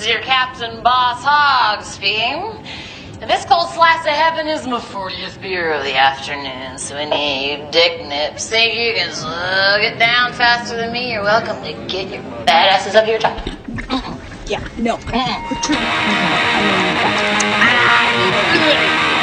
your Captain Boss Hog speaking. This cold slice of heaven is my 40th beer of the afternoon, so any of you dick nips think you can slug it down faster than me, you're welcome to get your badasses up here top. Yeah, no.